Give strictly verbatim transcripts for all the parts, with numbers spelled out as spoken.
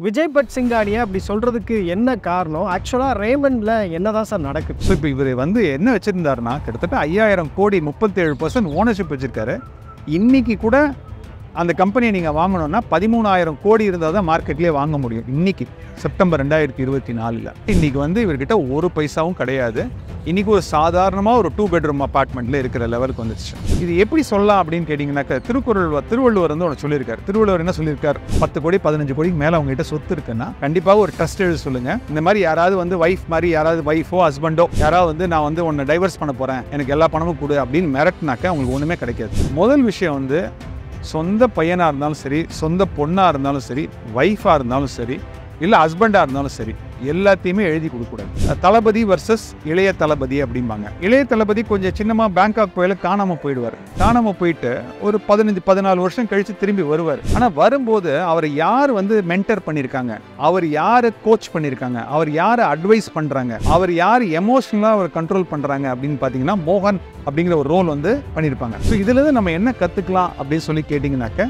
Vijay but Singhania அப்படி சொல்கிறதுக்கு என்ன காரணம்? ஆக்சுவலாக ரேமண்டில் என்ன தான் சார் நடக்குது? ஸோ இப்போ இவர் வந்து என்ன வச்சுருந்தாருன்னா கிட்டத்தட்ட ஐயாயிரம் கோடி முப்பத்தேழு பர்சன்ட் ஓனர்ஷிப் வச்சுருக்காரு. இன்றைக்கி கூட அந்த கம்பெனியை நீங்கள் வாங்கணுன்னா பதிமூணாயிரம் கோடி இருந்தால் தான் மார்க்கெட்லேயே வாங்க முடியும். இன்றைக்கி செப்டம்பர் ரெண்டாயிரத்தி இருபத்தி நாலில் இன்றைக்கி வந்து இவர்கிட்ட ஒரு பைசாவும் கிடையாது. இன்றைக்கி ஒரு சாதாரணமாக ஒரு டூ பெட்ரூம் அப்பார்ட்மெண்ட்டில் இருக்கிற லெவலுக்கு வந்துச்சு. இது எப்படி சொல்லலாம் அப்படின்னு கேட்டிங்கன்னாக்கா, திருக்குறள் திருவள்ளுவர் வந்து ஒன்று சொல்லியிருக்காரு. திருவள்ளுவர் என்ன சொல்லியிருக்கார்? பத்து கோடி பதினஞ்சு கோடிக்கு மேலே அவங்ககிட்ட சொத்து இருக்குன்னா கண்டிப்பாக ஒரு ட்ரஸ்ட் எழுத சொல்லுங்கள். இந்த மாதிரி யாராவது வந்து ஒய்ஃப் மாதிரி யாராவது ஒய்ஃபோ ஹஸ்பண்டோ யாராவது வந்து நான் வந்து உன்னை டைவர்ஸ் பண்ண போகிறேன், எனக்கு எல்லா பணமும் கொடு அப்படின்னு மிரட்டினாக்கா அவங்களுக்கு ஒன்றுமே கிடைக்காது. முதல் விஷயம் வந்து சொந்த பையனாக இருந்தாலும் சரி, சொந்த பொண்ணாக இருந்தாலும் சரி, ஒய்ஃபாக இருந்தாலும் சரி, இல்லை ஹஸ்பண்டாக இருந்தாலும் சரி, எல்லாத்தையுமே எழுதி கொடுக்கக்கூடாது. தளபதி வர்சஸ் இளைய தளபதி அப்படிம்பாங்க. இளைய தளபதி கொஞ்சம் சின்னமாக பேங்காக் போயில காணாமல் போயிடுவார். காணாமல் போயிட்டு ஒரு பதினஞ்சு பதினாலு வருஷம் கழித்து திரும்பி வருவார். ஆனால் வரும்போது அவர் யார் வந்து மென்டர் பண்ணியிருக்காங்க, அவர் யார் கோச் பண்ணியிருக்காங்க, அவர் யார் அட்வைஸ் பண்ணுறாங்க, அவர் யார் எமோஷனலாக அவர் கண்ட்ரோல் பண்ணுறாங்க அப்படின்னு பார்த்தீங்கன்னா மோகன் அப்படிங்கிற ஒரு ரோல் வந்து பண்ணியிருப்பாங்க. ஸோ இதுலேருந்து நம்ம என்ன கற்றுக்கலாம் அப்படின்னு சொல்லி கேட்டிங்கனாக்க.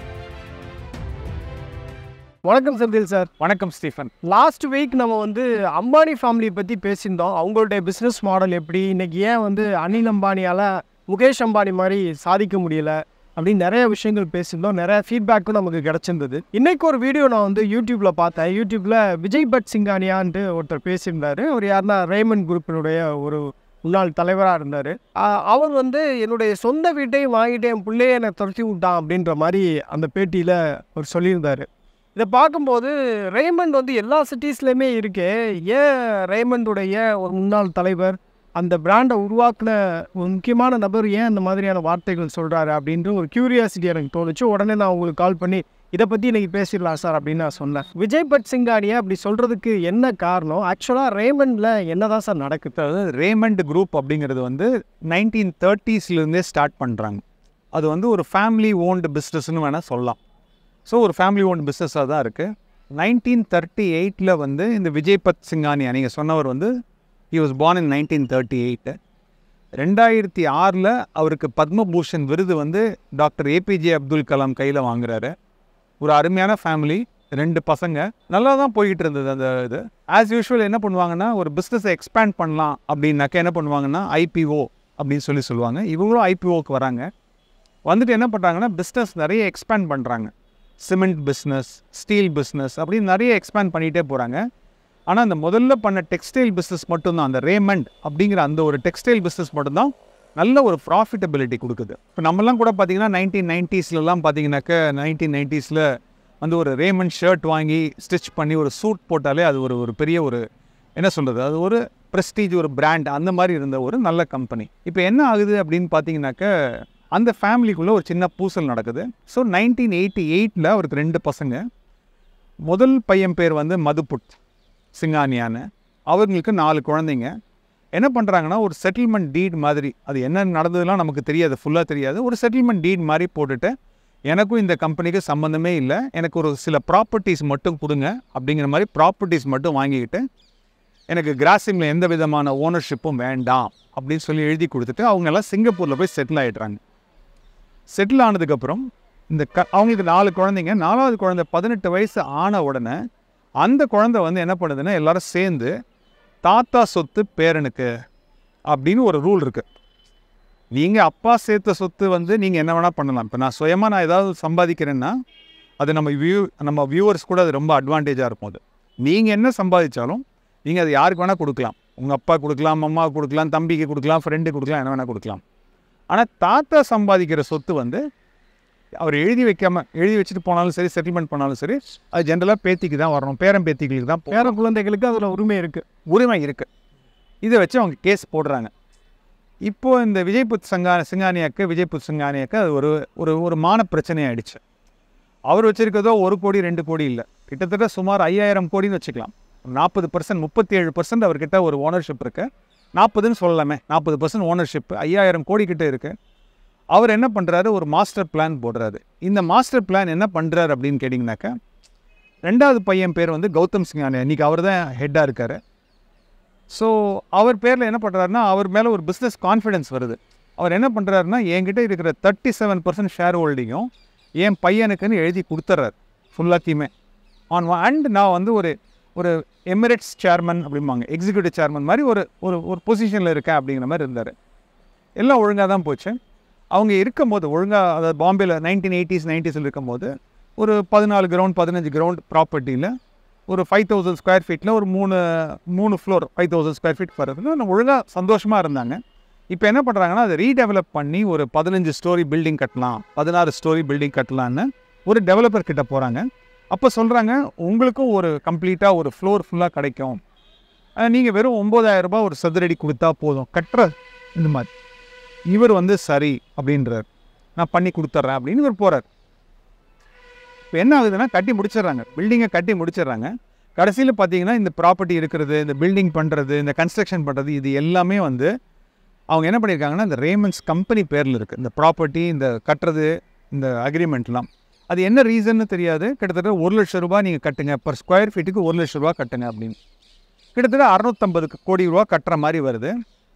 வணக்கம் செந்தில் சார். வணக்கம் ஸ்டீஃபன். லாஸ்ட் வீக் நம்ம வந்து அம்பானி ஃபேமிலியை பற்றி பேசியிருந்தோம். அவங்களுடைய பிஸ்னஸ் மாடல் எப்படி, இன்றைக்கி ஏன் வந்து அனில் அம்பானியால் முகேஷ் அம்பானி மாதிரி சாதிக்க முடியலை அப்படின்னு நிறைய விஷயங்கள் பேசியிருந்தோம். நிறைய ஃபீட்பேக்கும் நமக்கு கிடச்சிருந்தது. இன்றைக்கி ஒரு வீடியோ நான் வந்து யூடியூப்பில் பார்த்தேன். யூடியூப்பில் விஜய் பட் சிங்கானியான்ட்டு ஒருத்தர் பேசியிருந்தார். அவர் யாருன்னா ரேமண்ட் குரூப்பினுடைய ஒரு முன்னாள் தலைவராக இருந்தார். அவர் வந்து என்னுடைய சொந்த வீட்டையும் வாங்கிட்டு என் பிள்ளையை என்னை துரத்தி விட்டான் அப்படின்ற மாதிரி அந்த பேட்டியில் அவர் சொல்லியிருந்தார். இதை பார்க்கும்போது ரேமண்ட் வந்து எல்லா சிட்டிஸ்லேயுமே இருக்கே, ஏன் ரேமண்டுடைய ஒரு முன்னாள் தலைவர் அந்த பிராண்டை உருவாக்குன ஒரு முக்கியமான நபர் ஏன் அந்த மாதிரியான வார்த்தைகள் சொல்கிறாரு அப்படின்ற ஒரு க்யூரியாசிட்டி எனக்கு தோணுச்சு. உடனே நான் உங்களுக்கு கால் பண்ணி இதை பற்றி இன்றைக்கி பேசிடலாம் சார் அப்படின்னு நான் சொன்னேன். விஜய் பட் சிங்கானியா அப்படி சொல்கிறதுக்கு என்ன காரணம்? ஆக்சுவலாக ரேமண்டில் என்ன தான் சார் நடக்குது? அதாவது ரேமண்ட் குரூப் அப்படிங்கிறது வந்து நைன்டீன் தேர்ட்டிஸ்லேருந்தே ஸ்டார்ட் பண்ணுறாங்க. அது வந்து ஒரு ஃபேமிலி ஓன்டு பிஸ்னஸ்ன்னு வேணால் சொல்லலாம். ஸோ ஒரு ஃபேமிலி ஓன் பிஸ்னஸாக தான் இருக்குது. நைன்டீன் தேர்ட்டி எயிட்டில் வந்து இந்த விஜய் பட் சிங்கானியா நீங்கள் சொன்னவர் வந்து he was born in nineteen thirty eight. ரெண்டாயிரத்தி ஆறில் அவருக்கு பத்மபூஷன் விருது வந்து டாக்டர் ஏபிஜே அப்துல் கலாம் கையில் வாங்குறாரு. ஒரு அருமையான ஃபேமிலி, ரெண்டு பசங்க, நல்லா தான் போய்கிட்டு இருந்தது அந்த இது. ஆஸ் யூஷுவல் என்ன பண்ணுவாங்கன்னா, ஒரு பிஸ்னஸை எக்ஸ்பேண்ட் பண்ணலாம் அப்படின்னாக்கா என்ன பண்ணுவாங்கன்னா ஐபிஓ அப்படின்னு சொல்லி சொல்லுவாங்க. இவங்களும் ஐபிஓக்கு வராங்க. வந்துட்டு என்ன பண்ணுறாங்கன்னா பிஸ்னஸ் நிறைய எக்ஸ்பேண்ட் பண்ணுறாங்க. சிமெண்ட் பிஸ்னஸ், ஸ்டீல் பிஸ்னஸ் அப்படின்னு நிறைய எக்ஸ்பேண்ட் பண்ணிகிட்டே போகிறாங்க. ஆனால் அந்த முதல்ல பண்ண டெக்ஸ்டைல் பிஸ்னஸ் மட்டும்தான், அந்த ரேமண்ட் அப்படிங்கிற அந்த ஒரு டெக்ஸ்டைல் பிஸ்னஸ் மட்டும்தான் நல்ல ஒரு ப்ராஃபிட்டபிலிட்டி கொடுக்குது. இப்போ நம்மலாம் கூட பார்த்திங்கன்னா நைன்டீன் நைன்ட்டீஸ்லலாம் பார்த்தீங்கன்னாக்க நைன்டீன் நைன்ட்டீஸில் வந்து ஒரு ரேமண்ட் ஷர்ட் வாங்கி ஸ்டிச் பண்ணி ஒரு சூட் போட்டாலே அது ஒரு ஒரு பெரிய ஒரு என்ன சொல்கிறது, அது ஒரு ப்ரெஸ்டீஜ், ஒரு பிராண்ட், அந்த மாதிரி இருந்த ஒரு நல்ல கம்பெனி. இப்போ என்ன ஆகுது அப்படின்னு பார்த்தீங்கன்னாக்க அந்த ஃபேமிலிக்குள்ளே ஒரு சின்ன பூசல் நடக்குது. ஸோ நைன்டீன் எயிட்டி எயிட்டில் அவருக்கு ரெண்டு பசங்க. முதல் பையன் பேர் வந்து மதுபுட் சிங்கானியான்னு. அவங்களுக்கு நாலு குழந்தைங்க. என்ன பண்ணுறாங்கன்னா ஒரு செட்டில்மெண்ட் டீட் மாதிரி, அது என்ன நடந்ததுலாம் நமக்கு தெரியாது, ஃபுல்லாக தெரியாது, ஒரு செட்டில்மெண்ட் டீட் மாதிரி போட்டுட்டு எனக்கும் இந்த கம்பெனிக்கு சம்மந்தமே இல்லை, எனக்கு ஒரு சில ப்ராப்பர்ட்டிஸ் மட்டும் கொடுங்க அப்படிங்கிற மாதிரி ப்ராப்பர்ட்டிஸ் மட்டும் வாங்கிக்கிட்டு எனக்கு கிராசிமில் எந்த விதமான ஓனர்ஷிப்பும் வேண்டாம் அப்படின்னு சொல்லி எழுதி கொடுத்துட்டு அவங்கெல்லாம் சிங்கப்பூரில் போய் செட்டில் ஆகிடுறாங்க. செட்டில் ஆனதுக்கப்புறம் இந்த க அவங்களுக்கு நாலு குழந்தைங்க. நாலாவது குழந்தை பதினெட்டு வயசு ஆன உடனே அந்த குழந்தை வந்து என்ன பண்ணுதுன்னா எல்லோரும் சேர்ந்து தாத்தா சொத்து பேரனுக்கு அப்படின்னு ஒரு ரூல் இருக்குது. நீங்கள் அப்பா சேர்த்த சொத்து வந்து நீங்கள் என்ன வேணால் பண்ணலாம். இப்போ நான் சுயமாக நான் ஏதாவது சம்பாதிக்கிறேன்னா அது நம்ம வியூ நம்ம வியூவர்ஸ் கூட அது ரொம்ப அட்வான்டேஜாக இருக்கும். அது நீங்கள் என்ன சம்பாதிச்சாலும் நீங்கள் அது யாருக்கு வேணால் கொடுக்கலாம். உங்கள் அப்பா கொடுக்கலாம், அம்மாவுக்கு கொடுக்கலாம், தம்பிக்கு கொடுக்கலாம், ஃப்ரெண்டு கொடுக்கலாம், என்ன வேணால் கொடுக்கலாம். ஆனால் தாத்தா சம்பாதிக்கிற சொத்து வந்து அவர் எழுதி வைக்காமல் எழுதி வச்சுட்டு போனாலும் சரி, செட்டில்மெண்ட் பண்ணாலும் சரி, அது ஜென்ரலாக பேத்திக்கு தான் வரணும், பேரன் பேத்திகளுக்கு தான், பேர குழந்தைகளுக்கு அதில் உரிமை இருக்குது உரிமை இருக்குது இதை வச்சு அவங்க கேஸ் போடுறாங்க. இப்போது இந்த விஜய் புத் சங்கா சிங்கானியாக்கு விஜய் புத் சிங்கானியாக்கு அது ஒரு ஒரு ஒரு மான பிரச்சனையாகிடுச்சு. அவர் வச்சுருக்கிறதோ ஒரு கோடி ரெண்டு கோடி இல்லை, கிட்டத்தட்ட சுமார் ஐயாயிரம் கோடின்னு வச்சுக்கலாம். நாற்பது பர்சன்ட் முப்பத்தி ஏழு பர்சன்ட் அவர்கிட்ட ஒரு ஓனர்ஷிப் இருக்குது. நாற்பதுன்னு சொல்லலாமே, நாற்பது பர்சன்ட் ஓனர்ஷிப்பு, ஐயாயிரம் கோடி கிட்டே இருக்குது. அவர் என்ன பண்ணுறாரு, ஒரு மாஸ்டர் பிளான் போடுறாரு. இந்த மாஸ்டர் பிளான் என்ன பண்ணுறாரு அப்படின்னு கேட்டிங்கனாக்கா, ரெண்டாவது பையன் பேர் வந்து கௌதம் சிங்கானியா, இன்றைக்கி அவர் தான் ஹெட்டாக இருக்கார். ஸோ அவர் பேரில் என்ன பண்ணுறாருன்னா அவர் மேலே ஒரு பிஸ்னஸ் கான்ஃபிடென்ஸ் வருது. அவர் என்ன பண்ணுறாருன்னா என்கிட்ட இருக்கிற தேர்ட்டி செவன் பர்சன்ட் ஷேர் ஹோல்டிங்கும் என் பையனுக்குன்னு எழுதி கொடுத்துட்றாரு ஃபுல்லாத்தையுமே. ஆன் அண்ட் நான் வந்து ஒரு ஒரு எமிரேட்ஸ் சேர்மன் அப்படிம்பாங்க, எக்ஸிக்யூட்டிவ் சேர்மன் மாதிரி ஒரு ஒரு ஒரு பொசிஷனில் இருக்கேன் அப்படிங்கிற மாதிரி இருந்தார். எல்லாம் ஒழுங்காக தான் போச்சு. அவங்க இருக்கும்போது ஒழுங்காக, அதாவது பாம்பேயில் நைன்டீன் எயிட்டிஸ் நைன்டிஸில் இருக்கும்போது ஒரு பதினாலு கிரவுண்ட் பதினஞ்சு கிரவுண்ட் ப்ராப்பர்ட்டியில் ஒரு ஃபைவ் தௌசண்ட் ஸ்கொயர் ஃபீட்டில் ஒரு மூணு மூணு floor five thousand square feet வர்றதுக்கு நம்ம ஒழுங்காக சந்தோஷமாக இருந்தாங்க. இப்போ என்ன பண்ணுறாங்கன்னா, அதை ரீடெவலப் பண்ணி ஒரு பதினஞ்சு ஸ்டோரி பில்டிங் கட்டலாம், பதினாறு ஸ்டோரி பில்டிங் கட்டலான்னு ஒரு டெவலப்பர் கிட்ட போகிறாங்க. அப்போ சொல்கிறாங்க, உங்களுக்கும் ஒரு கம்ப்ளீட்டாக ஒரு ஃப்ளோர் ஃபுல்லாக கிடைக்கும், நீங்கள் வெறும் ஒம்பதாயிரம் ரூபாய் ஒரு சதுரடி கொடுத்தா போதும் கட்டுற இந்த மாதிரி. இவர் வந்து சரி அப்படின்றார், நான் பண்ணி கொடுத்துட்றேன் அப்படின்னு இவர் போகிறார். இப்போ என்ன ஆகுதுன்னா, கட்டி முடிச்சிடுறாங்க, பில்டிங்கை கட்டி முடிச்சிடுறாங்க. கடைசியில் பார்த்தீங்கன்னா இந்த ப்ராப்பர்ட்டி இருக்கிறது, இந்த பில்டிங் பண்ணுறது, இந்த கன்ஸ்ட்ரக்ஷன் பண்ணுறது, இது எல்லாமே வந்து அவங்க என்ன பண்ணியிருக்காங்கன்னா இந்த ரேமண்ட்ஸ் கம்பெனி பேரில் இருக்குது. இந்த ப்ராப்பர்ட்டி, இந்த கட்டுறது, இந்த அக்ரிமெண்ட்லாம் அது என்ன ரீசன்னு தெரியாது. கிட்டத்தட்ட ஒரு லட்சம் ரூபாய் நீங்கள் கட்டுங்க, பர் ஸ்கொயர் ஃபீட்டுக்கு ஒரு லட்ச ரூபா கட்டுங்க அப்படின்னு. கிட்டத்தட்ட அறுநூத்தம்பது கோடி ரூபா கட்டுற மாதிரி வருது.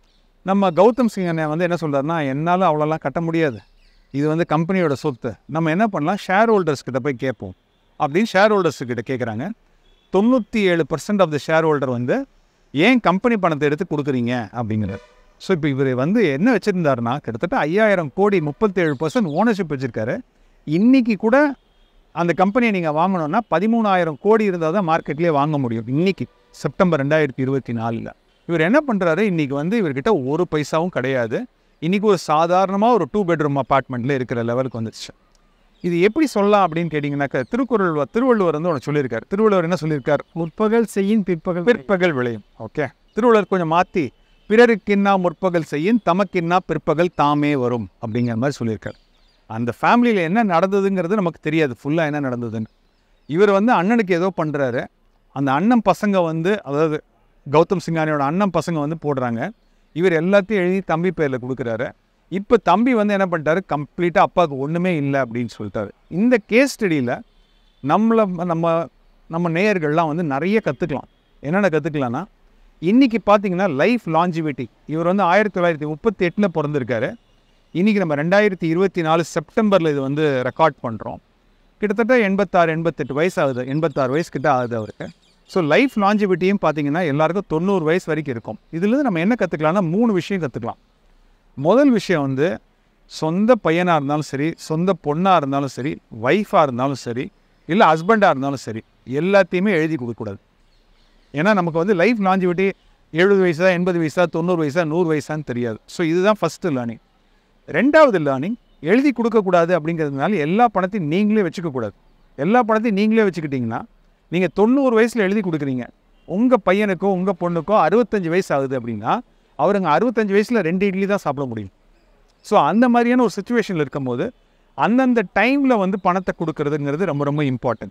நம்ம கௌதம் சிங் அண்ணன் வந்து என்ன சொல்கிறாருன்னா, என்னால் அவ்வளோலாம் கட்ட முடியாது, இது வந்து கம்பெனியோட சொத்து, நம்ம என்ன பண்ணலாம், ஷேர் ஹோல்டர்ஸ் கிட்ட போய் கேட்போம் அப்படின்னு ஷேர் ஹோல்டர்ஸ்கிட்ட கேட்குறாங்க. தொண்ணூற்றி ஏழு percent of the shareholder வந்து ஏன் கம்பெனி பணத்தை எடுத்து கொடுக்குறீங்க அப்படிங்கிறார். ஸோ இப்போ இவர் வந்து என்ன வச்சுருந்தாருன்னா, கிட்டத்தட்ட ஐயாயிரம் கோடி முப்பத்தேழு பர்சன்ட் ஓனர்ஷிப் வச்சுருக்காரு. இன்றைக்கி கூட அந்த கம்பெனியை நீங்கள் வாங்கணுன்னா பதிமூணாயிரம் கோடி இருந்தால் தான் மார்க்கெட்லேயே வாங்க முடியும். இன்றைக்கி செப்டம்பர் ரெண்டாயிரத்தி இருபத்தி நாலில் இவர் என்ன பண்ணுறாரு, இன்றைக்கி வந்து இவர்கிட்ட ஒரு பைசாவும் கிடையாது. இன்றைக்கி ஒரு சாதாரணமாக ஒரு டூ பெட்ரூம் அப்பார்ட்மெண்ட்டில் இருக்கிற லெவலுக்கு வந்துடுச்சு. இது எப்படி சொல்லலாம் அப்படின்னு கேட்டிங்கன்னாக்கா, திருக்குறள் திருவள்ளுவர் வந்து ஒன்று சொல்லியிருக்கார். திருவள்ளுவர் என்ன சொல்லியிருக்கார், முற்பகல் செய்யின் பிற்பகல் பிற்பகல் விளையும். ஓகே, திருவள்ளுவர் கொஞ்சம் மாற்றி பிறருக்கின்னா முற்பகல் செய்யின் தமக்கின்னா பிற்பகல் தாமே வரும் அப்படிங்கிற மாதிரி சொல்லியிருக்கார். அந்த ஃபேமிலியில் என்ன நடந்ததுங்கிறது நமக்கு தெரியாது ஃபுல்லாக என்ன நடந்ததுன்னு. இவர் வந்து அண்ணனுக்கு ஏதோ பண்ணுறாரு, அந்த அண்ணன் பசங்க வந்து, அதாவது கௌதம் சிங்கானியோட அண்ணன் பசங்க வந்து போடுறாங்க, இவர் எல்லாத்தையும் எழுதி தம்பி பேரில் கொடுக்குறாரு. இப்போ தம்பி வந்து என்ன பண்ணிட்டாரு, கம்ப்ளீட்டாக அப்பாவுக்கு ஒன்றுமே இல்லை அப்படின்னு சொல்லிட்டாரு. இந்த கேஸ் ஸ்டடியில் நம்மளை நம்ம நம்ம நேயர்கள்லாம் வந்து நிறைய கற்றுக்கலாம். என்னென்ன கற்றுக்கலான்னா, இன்றைக்கி பார்த்தீங்கன்னா லைஃப் லாஞ்சிவிட்டி, இவர் வந்து ஆயிரத்தி தொள்ளாயிரத்தி முப்பத்தி எட்டில் பிறந்திருக்காரு. இன்றைக்கி நம்ம ரெண்டாயிரத்தி இருபத்தி நாலு செப்டம்பரில் இது வந்து ரெக்கார்ட் பண்ணுறோம். கிட்டத்தட்ட எண்பத்தாறு எண்பத்தெட்டு வயசு ஆகுது, எண்பத்தாறு வயசு கிட்ட ஆகுது அவருக்கு. ஸோ லைஃப் லாஞ்சிவிட்டியும் பார்த்தீங்கன்னா எல்லாருக்கும் தொண்ணூறு வயசு வரைக்கும் இருக்கும். இதுலேருந்து நம்ம என்ன கற்றுக்கலாம்னா, மூணு விஷயம் கற்றுக்கலாம். முதல் விஷயம் வந்து, சொந்த பையனாக இருந்தாலும் சரி, சொந்த பொண்ணாக இருந்தாலும் சரி, ஒய்ஃபாக இருந்தாலும் சரி, இல்லை ஹஸ்பண்டாக இருந்தாலும் சரி, எல்லாத்தையுமே எழுதி கொடுக்கக்கூடாது. ஏன்னா நமக்கு வந்து லைஃப் லாஞ்சிவிட்டி எழுபது வயசா எண்பது வயசா தொண்ணூறு வயசா நூறு வயசான்னு தெரியாது. ஸோ இதுதான் ஃபஸ்ட்டு லேர்னிங். ரெண்டாவது லேர்னிங், எழுதி கொடுக்கக்கூடாது அப்படிங்கிறதுனால எல்லா பணத்தையும் நீங்களே வச்சுக்கக்கூடாது. எல்லா பணத்தையும் நீங்களே வச்சுக்கிட்டிங்கன்னா, நீங்கள் தொண்ணூறு வயசில் எழுதி கொடுக்குறீங்க, உங்கள் பையனுக்கோ உங்கள் பொண்ணுக்கோ அறுபத்தஞ்சு வயசு ஆகுது அப்படின்னா, அவருங்க அறுபத்தஞ்சு வயசில் ரெண்டு இட்லி தான் சாப்பிட முடியும். ஸோ அந்த மாதிரியான ஒரு சுச்சுவேஷனில் இருக்கும்போது அந்தந்த டைமில் வந்து பணத்தை கொடுக்குறதுங்கிறது ரொம்ப ரொம்ப இம்பார்ட்டண்ட்.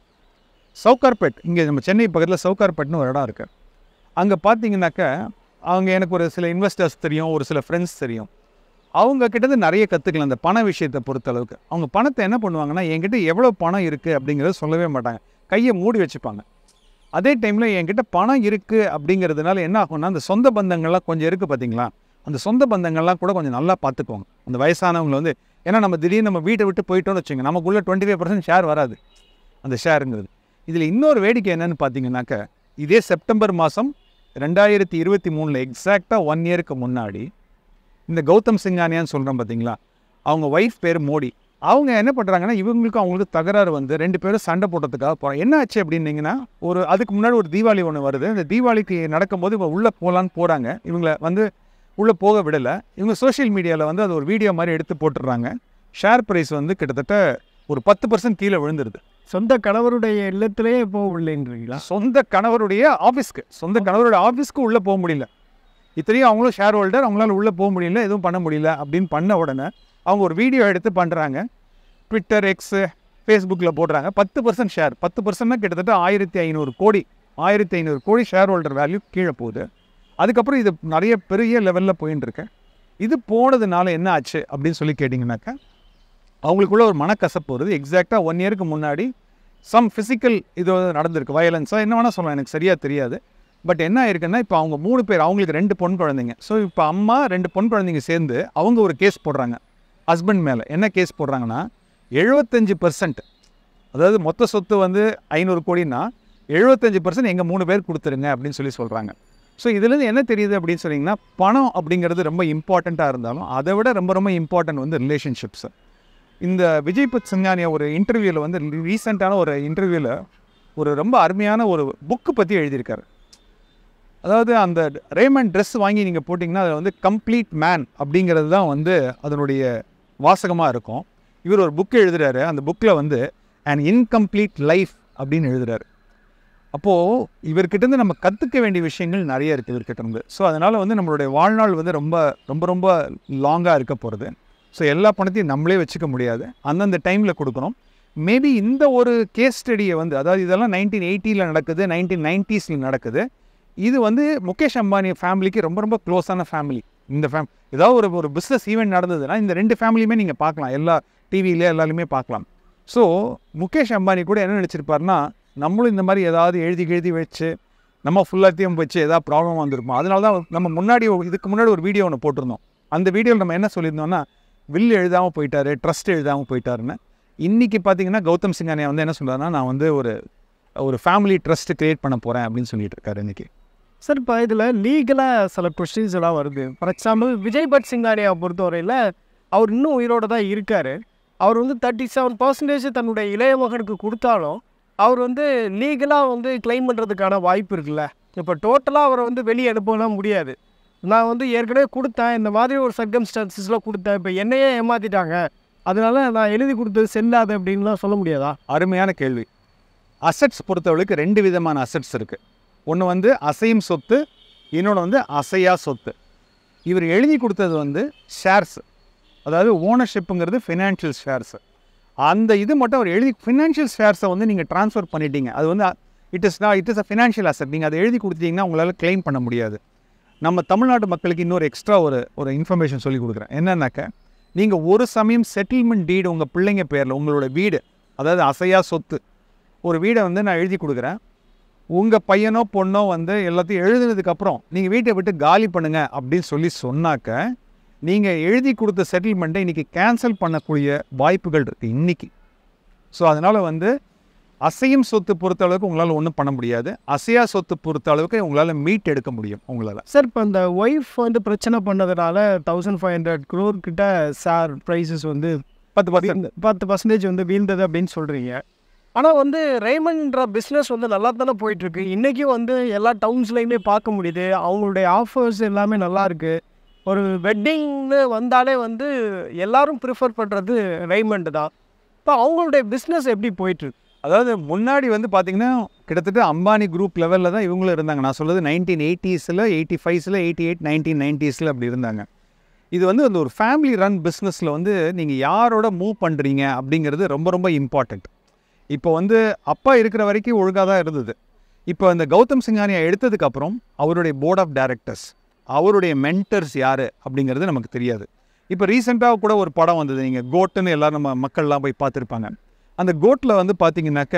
சவுகார்பேட், இங்கே நம்ம சென்னை பக்கத்தில் சவுகார்பேட்னு ஒரு இடம் இருக்குது. அங்கே பார்த்தீங்கன்னாக்கா, அவங்க எனக்கு ஒரு சில இன்வெஸ்டர்ஸ் தெரியும், ஒரு சில ஃப்ரெண்ட்ஸ் தெரியும். அவங்க கிட்டேருந்து நிறைய கற்றுக்கலாம் அந்த பண விஷயத்தை பொறுத்தளவுக்கு. அவங்க பணத்தை என்ன பண்ணுவாங்கன்னா, என்கிட்ட எவ்வளோ பணம் இருக்குது அப்படிங்கிறத சொல்லவே மாட்டாங்க, கையை மூடி வச்சுப்பாங்க. அதே டைமில் என்கிட்ட பணம் இருக்குது அப்படிங்கிறதுனால என்ன ஆகும்னா, அந்த சொந்த பந்தங்கள்லாம் கொஞ்சம் இருக்குது பார்த்தீங்களா, அந்த சொந்த பந்தங்கள்லாம் கூட கொஞ்சம் நல்லா பார்த்துக்குவாங்க அந்த வயசானவங்களை வந்து. ஏன்னா நம்ம திடீர்னு நம்ம வீட்டை விட்டு போயிட்டோம்னு வச்சுங்க, நமக்குள்ளே டுவெண்ட்டி ஃபைவ் பர்சன்ட் ஷேர் வராது அந்த ஷேருங்கிறது. இதில் இன்னொரு வேடிக்கை என்னென்னு பார்த்தீங்கன்னாக்க, இதே செப்டம்பர் மாதம் ரெண்டாயிரத்தி இருபத்தி மூணில் எக்ஸாக்டாக ஒன் இயருக்கு முன்னாடி இந்த கௌதம் சிங்கானியான்னு சொல்கிறோம் பார்த்தீங்களா, அவங்க ஒய்ஃப் பேர் மோடி. அவங்க என்ன பண்ணுறாங்கன்னா, இவங்களுக்கும் அவங்களுக்கு தகராறு வந்து ரெண்டு பேரும் சண்டை போட்டதுக்காக போகிறோம். என்ன ஆச்சு அப்படின்னீங்கன்னா, ஒரு அதுக்கு முன்னாடி ஒரு தீபாவளி ஒன்று வருது. அந்த தீபாவளிக்கு நடக்கும்போது இவங்க உள்ளே போகலான்னு போகிறாங்க, இவங்களை வந்து உள்ளே போக விடலை. இவங்க சோஷியல் மீடியாவில் வந்து அது ஒரு வீடியோ மாதிரி எடுத்து போட்டுடுறாங்க. ஷேர் ப்ரைஸ் வந்து கிட்டத்தட்ட ஒரு பத்து பர்சன்ட் கீழே விழுந்துருது. சொந்த கணவருடைய இல்லத்திலேயே போக இல்லைன்றீங்களா? சொந்த கணவருடைய ஆஃபீஸ்க்கு, சொந்த கணவருடைய ஆஃபீஸ்க்கு உள்ளே போக முடியல. இத்தனையும் அவங்களும் ஷேர் ஹோல்டர், அவங்களால உள்ளே போக முடியல, எதுவும் பண்ண முடியல அப்படின்னு பண்ண உடனே அவங்க ஒரு வீடியோ எடுத்து பண்ணுறாங்க, ட்விட்டர், எக்ஸு, ஃபேஸ்புக்கில் போடுறாங்க. பத்து பர்சன்ட் ஷேர், பத்து பர்சன்ட்னா கிட்டத்தட்ட ஆயிரத்தி ஐநூறு கோடி ஆயிரத்தி ஐநூறு கோடி ஷேர் ஹோல்டர் வேல்யூ கீழே போகுது. அதுக்கப்புறம் இது நிறைய பெரிய லெவலில் போயின்னு இருக்கு. இது போனதுனால என்ன ஆச்சு அப்படின்னு சொல்லி கேட்டிங்கனாக்கா, அவங்களுக்குள்ள ஒரு மனக்கசப்பு வருது. எக்ஸாக்டாக ஒன் இயருக்கு முன்னாடி சம் ஃபிசிக்கல் இது நடந்திருக்கு, வயலன்ஸாக என்ன வேணால் சொல்லலாம், எனக்கு சரியாக தெரியாது. பட் என்ன ஆயிருக்குன்னா, இப்போ அவங்க மூணு பேர், அவங்களுக்கு ரெண்டு பொன் குழந்தைங்க. ஸோ இப்போ அம்மா ரெண்டு பொன் குழந்தைங்க சேர்ந்து அவங்க ஒரு கேஸ் போடுறாங்க ஹஸ்பண்ட் மேலே. என்ன கேஸ் போடுறாங்கன்னா, எழுபத்தஞ்சு பர்சன்ட் அதாவது மொத்த சொத்து வந்து ஐநூறு கோடினா எழுபத்தஞ்சு பர்சன்ட் எங்கள் மூணு பேர் கொடுத்துருங்க அப்படின்னு சொல்லி சொல்கிறாங்க. ஸோ இதுலேருந்து என்ன தெரியுது அப்படின்னு சொன்னீங்கன்னா, பணம் அப்படிங்கிறது ரொம்ப இம்பார்ட்டண்ட்டாக இருந்தாலும் அதை விட ரொம்ப ரொம்ப இம்பார்ட்டன்ட் வந்து ரிலேஷன்ஷிப்ஸ். இந்த விஜய் பத் சிங்கானியா ஒரு இன்டர்வியூவில் வந்து ரீசெண்டான ஒரு இன்டர்வியூவில் ஒரு ரொம்ப அருமையான ஒரு புக்கு பற்றி எழுதியிருக்காரு. அதாவது அந்த ரேமண்ட் ட்ரெஸ் வாங்கி நீங்கள் போட்டிங்கன்னா அதில் வந்து கம்ப்ளீட் மேன் அப்படிங்கிறது தான் வந்து அதனுடைய வாசகமாக இருக்கும். இவர் ஒரு புக்கு எழுதுகிறாரு. அந்த புக்கில் வந்து அண்ட் இன்கம்ப்ளீட் லைஃப் அப்படின்னு எழுதுகிறாரு. அப்போது இவர்கிட்டருந்து நம்ம கற்றுக்க வேண்டிய விஷயங்கள் நிறைய இருக்குது இவர்கிட்டருந்து. ஸோ அதனால் வந்து நம்மளுடைய வாழ்நாள் வந்து ரொம்ப ரொம்ப ரொம்ப லாங்காக இருக்க போகிறது. ஸோ எல்லா பணத்தையும் நம்மளே வச்சுக்க முடியாது, அந்தந்த டைமில் கொடுக்கணும். மேபி இந்த ஒரு கேஸ் ஸ்டடியை வந்து, அதாவது இதெல்லாம் நைன்டீன் எயிட்டியில் நடக்குது, நைன்டீன் நைன்ட்டீஸில் நடக்குது. இது வந்து முகேஷ் அம்பானி ஃபேமிலிக்கு ரொம்ப ரொம்ப க்ளோஸான ஃபேமிலி. இந்த ஃபேம் ஏதாவது ஒரு ஒரு பிஸ்னஸ் ஈவெண்ட் நடந்ததுன்னா இந்த ரெண்டு ஃபேமிலியுமே நீங்கள் பார்க்கலாம், எல்லா டிவியிலே எல்லாருமே பார்க்கலாம். ஸோ முகேஷ் அம்பானி கூட என்ன நினச்சிருப்பாருன்னா, நம்மளும் இந்த மாதிரி ஏதாவது எழுதி எழுதி வச்சு நம்ம ஃபுல்லாத்தையும் வச்சு ஏதாவது ப்ராப்ளம் வந்திருப்போம். அதனால தான் நம்ம முன்னாடி இதுக்கு முன்னாடி ஒரு வீடியோ ஒன்று போட்டிருந்தோம். அந்த வீடியோவில் நம்ம என்ன சொல்லியிருந்தோம்னா, வில் எழுதாமல் போயிட்டாரு, ட்ரஸ்ட் எழுதாமல் போயிட்டாருன்னு. இன்றைக்கி பார்த்தீங்கன்னா கௌதம் சிங்கானியா வந்து என்ன சொல்கிறாருன்னா, நான் வந்து ஒரு ஒரு ஃபேமிலி ட்ரஸ்ட்டு க்ரியேட் பண்ண போகிறேன் அப்படின்னு சொல்லிட்டு இருக்காரு இன்றைக்கி. சார், இப்போ இதில் லீகலாக சில கொஸ்டின்ஸ் எல்லாம் வருது. ஃபார் எக்ஸாம்பிள் விஜய் பட் சிங்கானியாவை பொறுத்தவரையில் அவர் இன்னும் உயிரோடு தான் இருக்கார். அவர் வந்து தேர்ட்டி செவன் பர்சன்டேஜ் தன்னுடைய இளைய மகனுக்கு கொடுத்தாலும் அவர் வந்து லீகலாக வந்து கிளைம் பண்ணுறதுக்கான வாய்ப்பு இருக்குல்ல. இப்போ டோட்டலாக அவரை வந்து வெளியே அனுப்பலாம் முடியாது. நான் வந்து ஏற்கனவே கொடுத்தேன், இந்த மாதிரி ஒரு சர்க்கம்ஸ்டான்சஸில் கொடுத்தேன், இப்போ என்னையே ஏமாற்றிட்டாங்க, அதனால நான் எழுதி கொடுத்தது செல்லாது அப்படின்லாம் சொல்ல முடியாதா? அருமையான கேள்வி. அசட்ஸ் பொறுத்தவரைக்கு ரெண்டு விதமான அசட்ஸ் இருக்குது. ஒன்று வந்து அசையும் சொத்து, இன்னொன்று வந்து அசையா சொத்து. இவர் எழுதி கொடுத்தது வந்து ஷேர்ஸ், அதாவது ஓனர்ஷிப்புங்கிறது ஃபினான்ஷியல் ஷேர்ஸு. அந்த இது மட்டும் அவர் எழுதி ஃபினான்ஷியல் ஷேர்ஸை வந்து நீங்கள் ட்ரான்ஸ்ஃபர் பண்ணிட்டீங்க, அது வந்து இட் இஸ் நான் it is a financial asset. நீங்கள் அதை எழுதி கொடுத்தீங்கன்னா உங்களால் கிளைம் பண்ண முடியாது. நம்ம தமிழ்நாட்டு மக்களுக்கு இன்னொரு எக்ஸ்ட்ரா ஒரு ஒரு இன்ஃபர்மேஷன் சொல்லி கொடுக்குறேன். என்னன்னாக்க, நீங்கள் ஒரு சமயம் செட்டில்மெண்ட் டீடு உங்கள் பிள்ளைங்க பேரில், உங்களோட வீடு, அதாவது அசையா சொத்து, ஒரு வீடை வந்து நான் எழுதி கொடுக்குறேன். உங்கள் பையனோ பொண்ணோ வந்து எல்லாத்தையும் எழுதுனதுக்கப்புறம் நீங்கள் வீட்டை விட்டு காலி பண்ணுங்க அப்படின்னு சொல்லி சொன்னாக்க, நீங்கள் எழுதி கொடுத்த செட்டில்மெண்ட்டை இன்றைக்கி கேன்சல் பண்ணக்கூடிய வாய்ப்புகள் இருக்குது இன்றைக்கி. ஸோ அதனால் வந்து அசையும் சொத்து பொறுத்த அளவுக்கு உங்களால் ஒன்றும் பண்ண முடியாது, அசையா சொத்து பொறுத்த அளவுக்கு உங்களால் மீட் எடுக்க முடியும் உங்களால். சார், இப்போ இந்த ஒய்ஃப் வந்து பிரச்சனை பண்ணதுனால தௌசண்ட் ஃபைவ் ஹண்ட்ரட் க்ரோர் கிட்ட சார் ப்ரைஸஸ் வந்து பத்து பர்சன்ட் பத்து பர்சன்டேஜ் வந்து வீழ்ந்தது அப்படின்னு சொல்கிறீங்க. ஆனால் வந்து ரேமண்ட்ன்ற பிஸ்னஸ் வந்து நல்லா தானே போயிட்டுருக்கு. இன்றைக்கும் வந்து எல்லா டவுன்ஸ்லையுமே பார்க்க முடியுது, அவங்களுடைய ஆஃபர்ஸ் எல்லாமே நல்லாயிருக்கு. ஒரு வெட்டிங்னு வந்தாலே வந்து எல்லோரும் ப்ரிஃபர் பண்ணுறது ரேமண்ட் தான். இப்போ அவங்களுடைய பிஸ்னஸ் எப்படி போயிட்டுருக்கு? அதாவது முன்னாடி வந்து பார்த்திங்கன்னா கிட்டத்தட்ட அம்பானி குரூப் லெவலில் தான் இவங்களும் இருந்தாங்க. நான் சொல்கிறது நைன்டீன் எயிட்டிஸில் எயிட்டி ஃபைவ்ஸில் எயிட்டி எயிட் நைன்டீன் நைன்ட்டீஸில் அப்படி இருந்தாங்க. இது வந்து அந்த ஒரு ஃபேமிலி ரன் பிஸ்னஸில் வந்து நீங்கள் யாரோட மூவ் பண்ணுறீங்க அப்படிங்கிறது ரொம்ப ரொம்ப இம்பார்ட்டண்ட். இப்போ வந்து அப்பா இருக்கிற வரைக்கும் ஒழுங்காக தான் இருந்தது. இப்போ அந்த கௌதம் சிங்கானியா எடுத்ததுக்கப்புறம் அவருடைய போர்ட் ஆஃப் டைரக்டர்ஸ், அவருடைய மென்டர்ஸ் யார் அப்படிங்கிறது நமக்கு தெரியாது. இப்போ ரீசெண்டாக கூட ஒரு படம் வந்தது, நீங்கள் கோட்டுன்னு எல்லோரும் நம்ம மக்கள்லாம் போய் பார்த்துருப்பாங்க. அந்த கோட்டில் வந்து பார்த்திங்கனாக்க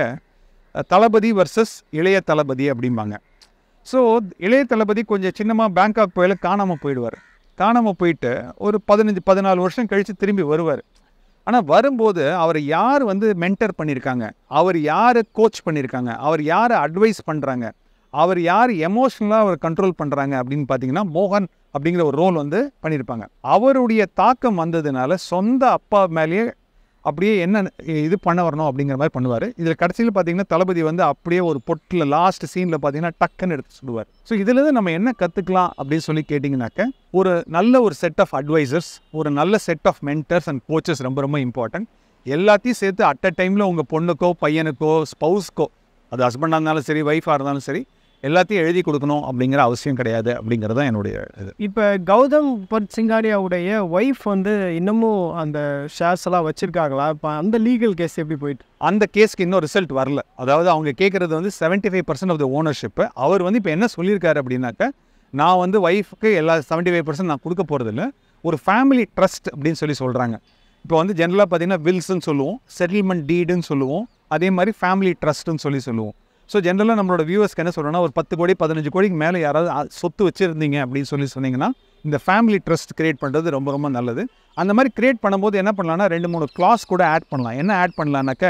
தளபதி வர்சஸ் இளைய தளபதி அப்படிம்பாங்க. ஸோ இளைய தளபதி கொஞ்சம் சின்னமாக பேங்காக் போயில காணாமல் போயிடுவார். காணாமல் போயிட்டு ஒரு பதினஞ்சு பதினாலு வருஷம் கழித்து திரும்பி வருவார். ஆனால் வரும்போது அவர் யார் வந்து மென்டர் பண்ணியிருக்காங்க, அவர் யார் கோச் பண்ணியிருக்காங்க, அவர் யார் அட்வைஸ் பண்ணுறாங்க, அவர் யார் எமோஷ்னலாக அவர் கண்ட்ரோல் பண்ணுறாங்க அப்படின்னு பார்த்தீங்கன்னா மோகன் அப்படிங்கிற ஒரு ரோல் வந்து பண்ணியிருப்பாங்க. அவருடைய தாக்கம் வந்ததுனால சொந்த அப்பா மேலேயே அப்படியே என்ன இது பண்ண வரணும் அப்படிங்கிற மாதிரி பண்ணுவார். இதில் கடைசியில் பார்த்தீங்கன்னா தளபதி வந்து அப்படியே ஒரு பொட்டில் லாஸ்ட் சீனில் பார்த்தீங்கன்னா டக்குன்னு எடுத்து சொல்லுவார். ஸோ இதிலேருந்து நம்ம என்ன கற்றுக்கலாம் அப்படின்னு சொல்லி கேட்டிங்கனாக்க, ஒரு நல்ல ஒரு செட் ஆஃப் அட்வைசர்ஸ், ஒரு நல்ல set of mentors and coaches ரொம்ப ரொம்ப இம்பார்ட்டன்ட். எல்லாத்தையும் சேர்த்து அட் அ டைமில் உங்கள் பொண்ணுக்கோ பையனுக்கோ ஸ்பௌஸ்க்கோ, அது ஹஸ்பண்டாக இருந்தாலும் சரி ஒய்ஃபாக இருந்தாலும் சரி, எல்லாத்தையும் எழுதி கொடுக்கணும் அப்படிங்கிற அவசியம் கிடையாது அப்படிங்கிறது தான் என்னுடைய இது. இப்போ கௌதம் பட் சிங்கானியாவுடைய ஒய்ஃப் வந்து இன்னமும் அந்த ஷேர்ஸ் எல்லாம் வச்சுருக்காங்களா? இப்போ அந்த லீகல் கேஸ் எப்படி போயிட்டு? அந்த கேஸ்க்கு இன்னும் ரிசல்ட் வரல. அதாவது அவங்க கேட்குறது வந்து seventy five percent of the ownership. அவர் வந்து இப்போ என்ன சொல்லியிருக்காரு அப்படின்னாக்க, நான் வந்து ஒய்ஃபுக்கு எல்லா செவன்ட்டி ஃபைவ் பர்சன்ட் நான் கொடுக்க போகிறதில்ல, ஒரு ஃபேமிலி ட்ரஸ்ட் அப்படின்னு சொல்லி சொல்கிறாங்க. இப்போ வந்து ஜென்ரலாக பார்த்தீங்கன்னா வில்ஸ்ன்னு சொல்லுவோம், செட்டில்மெண்ட் டீடுன்னு சொல்லுவோம், அதே மாதிரி ஃபேமிலி ட்ரஸ்ட்டுன்னு சொல்லி சொல்லுவோம். ஸோ ஜென்ரலாக நம்மளோட வியூவர்ஸ்க்கு என்ன சொல்கிறோன்னா, ஒரு பத்து கோடி பதினஞ்சு கோடிக்கு மேலே யாராவது சொத்து வச்சுருந்தீங்க அப்படின்னு சொல்லி சொன்னீங்கன்னா இந்த ஃபேமிலி ட்ரஸ்ட் கிரியேட் பண்ணுறது ரொம்ப ரொம்ப நல்லது. அந்த மாதிரி கிரியேட் பண்ணும்போது என்ன பண்ணலான்னா, ரெண்டு மூணு கிளாஸ் கூட ஆட் பண்ணலாம். என்ன ஆட் பண்ணலான்னாக்க,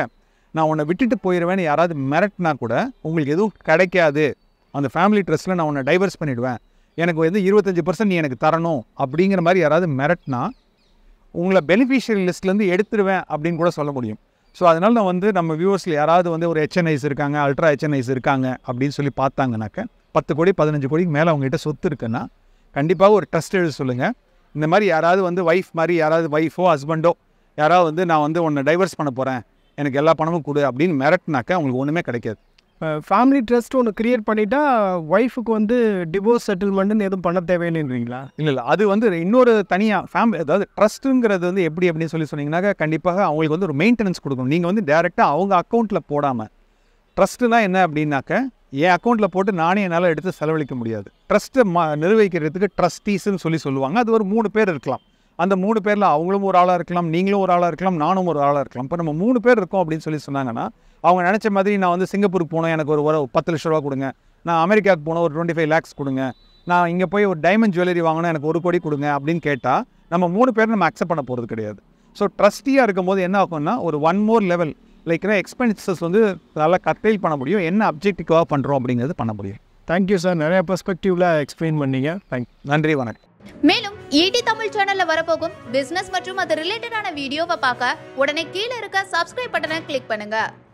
நான் உன்னை விட்டுட்டு போயிடுவேன்னு யாராவது மிரட்டினா கூட உங்களுக்கு எதுவும் கிடைக்காது, அந்த ஃபேமிலி ட்ரஸ்ட்டில் நான் உன்னை டைவர்ஸ் பண்ணிவிடுவேன், எனக்கு வந்து இருபத்தஞ்சி பர்சன்ட் நீ எனக்கு தரணும் அப்படிங்கிற மாதிரி யாராவது மிரட்டினா உங்களை பெனிஃபிஷியரி லிஸ்ட்லேருந்து எடுத்துருவேன் அப்படின்னு கூட சொல்ல முடியும். ஸோ அதனால் நான் வந்து நம்ம வியூவர்ஸில் யாராவது வந்து ஒரு ஹெச்என்ஐஸ் இருக்காங்க, அல்ட்ரா ஹெச்என்ஐஸ் இருக்காங்க அப்படின்னு சொல்லி பார்த்தாங்கனாக்க பத்து கோடி பதினஞ்சு கோடிக்கு மேலே அவங்ககிட்ட சொத்து இருக்குன்னா கண்டிப்பாக ஒரு ட்ரஸ்ட் எழுத சொல்லுங்கள். இந்த மாதிரி யாராவது வந்து ஒய்ஃப் மாதிரி யாராவது ஒய்ஃபோ ஹஸ்பண்டோ யாராவது வந்து நான் வந்து உன்னை டைவர்ஸ் பண்ண போகிறேன், எனக்கு எல்லா பணமும் கொடு அப்படின்னு மிரட்டினாக்க அவங்களுக்கு ஒன்றுமே கிடைக்காது. ஃபேமிலி ட்ரஸ்ட் ஒன்று க்ரியேட் பண்ணிட்டா ஒய்ஃபுக்கு வந்து டிவோர்ஸ் செட்டில்மெண்ட்டுன்னு எதுவும் பண்ண தேவையில்லைன்றீங்களா? இல்லை இல்லை அது வந்து இன்னொரு தனியாக ஃபேமிலி, அதாவது ட்ரஸ்ட்டுங்கிறது வந்து எப்படி அப்படின்னு சொல்லி சொன்னீங்கன்னாக்கா கண்டிப்பாக அவங்களுக்கு வந்து ஒரு மெயின்டெனன்ஸ் கொடுக்கணும். நீங்கள் வந்து டேரெக்டாக அவங்க அக்கௌண்ட்டில் போடாமல், ட்ரஸ்ட்டுனா என்ன அப்படின்னாக்க என் அக்கௌண்ட்டில் போட்டு நானே என்னால் எடுத்து செலவழிக்க முடியாது. ட்ரஸ்ட்டை மா நிர்வகிக்கிறதுக்கு ட்ரஸ்டீஸ்ன்னு சொல்லி சொல்லுவாங்க. அது ஒரு மூணு பேர் இருக்கலாம். அந்த மூணு பேரில் அவங்களும் ஒரு ஆளாக இருக்கலாம், நீங்களும் ஒரு ஆளாக இருக்கலாம், நானும் ஒரு ஆளாக இருக்கலாம். இப்போ நம்ம மூணு பேர் இருக்கோம் அப்படின்னு சொல்லி சொன்னாங்கன்னா அவங்க நினச்ச மாதிரி நான் வந்து சிங்கப்பூருக்கு போனோம் எனக்கு ஒரு ஒரு பத்து லட்ச ரூபா கொடுங்க, நான் அமெரிக்காவுக்கு போனோம் ஒரு டுவெண்ட்டி ஃபைவ் லேக்ஸ் கொடுங்க, நான் இங்கே போய் ஒரு டைமண்ட் ஜுவல்லரி வாங்கணும் எனக்கு ஒரு கோடி கொடுங்க அப்படின்னு கேட்டால் நம்ம மூணு பேர் நம்ம அக்செப்ட் பண்ண போகிறது கிடையாது. ஸோ ட்ரஸ்டியாக இருக்கும்போது என்ன ஆகும்னா ஒரு one more level like expenses வந்து நல்லா கட்டைல் பண்ண முடியும், என்ன அப்ஜெக்டிவாக பண்ணுறோம் அப்படிங்கிறது பண்ண முடியும். தேங்க்யூ சார், நிறைய பெர்ஸ்பெக்டிவில் எக்ஸ்பிளைன் பண்ணீங்க. தேங்க்யூ. நன்றி, வணக்கம். மேலும் ஈடி தமிழ் சேனல்ல வரப்போகும் பிசினஸ் மற்றும் அது ரிலேட்டடான வீடியோவை பார்க்க உடனே கீழே இருக்க சப்ஸ்கிரைப் பட்டனை கிளிக் பண்ணுங்க.